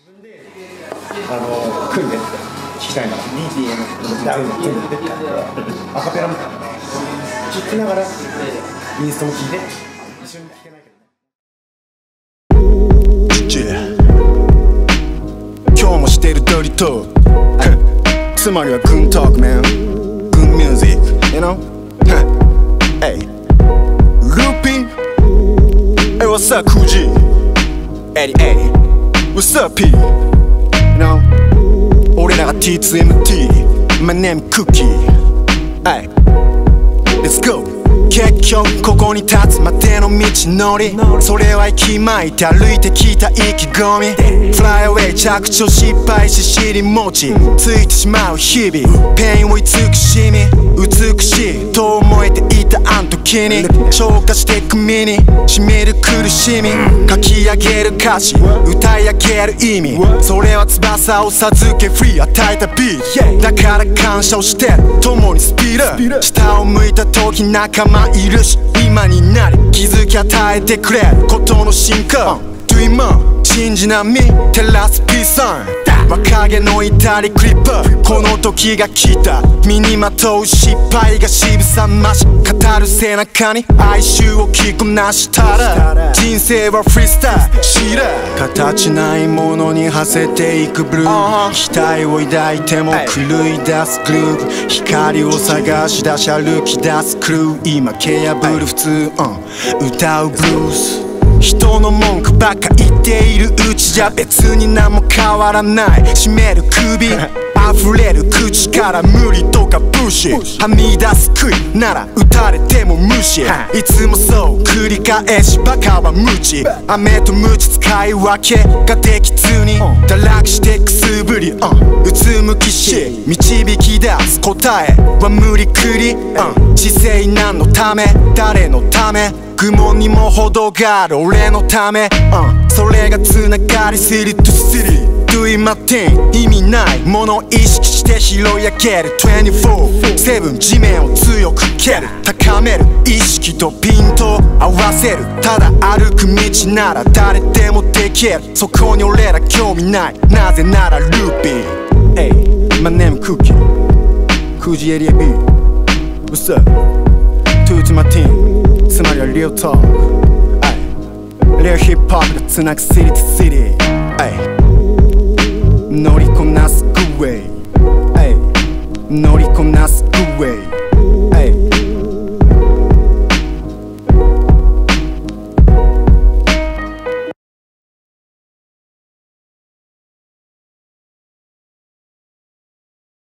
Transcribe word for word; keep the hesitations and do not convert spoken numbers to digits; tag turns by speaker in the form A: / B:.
A: あの来るねって聞きたいな。ディージェー の全部出てアカペラも聞きながらインストも聞いて一緒に聞けないけどね。
B: 今日もしてるドリトーつまりはグントークマングンミュージック you know hey loopy hey what's up KOOL G eighty eight what's up P you know 俺らが ティーツーエムティー my name Cookie hey let's go結局ここに立つまでの道のりそれは息巻いて歩いてきた意気込み Fly away 着地を失敗し尻餅ついてしまう日々ペインを慈しみ美しいと思えていたあん時に消化してく身に染みる苦しみ書き上げる歌詞歌い上げる意味それは翼を授けフリー与えたビートだから感謝をして共にスピード下を向いた時仲間いるし今になり気づき与えてくれることの進化 Dreamer 信じなみ照らすピーサン若気の至りクリップこの時が来た身にまとう失敗が渋さ増し語る背中に哀愁を着こなしたら人生はフリースタイル知ら形ないものに馳せていくブルー期待を抱いても狂い出すグルーヴ光を探し出し歩き出すクルー今蹴破る普通、うん、歌うブルース人の文句ばっか言っているうちじゃ別に何も変わらない締める首溢れる口から無理とかブシはみ出す杭なら打たれても無視いつもそう繰り返しバカは無知飴とムチ使い分けができずに堕落してくすぶり、うん、うつむきし導き出す答えは無理くり、うん、姿勢何のため誰のため愚問にも程がある俺のため、うん、それがつながりシリとシリ Doing my thing 意味ないものを意識して拾い上げる にじゅうよじかん地面を強く蹴る高める意識とピントを合わせるただ歩く道なら誰でもできるそこに俺ら興味ないなぜならルーピー Hey my name Cookie KOOL G eighty eight B What's up To to my teamつまりは Real Talk Real Hip Hop がつなぐ City to City 乗りこなす Good Way 乗りこなす Good Way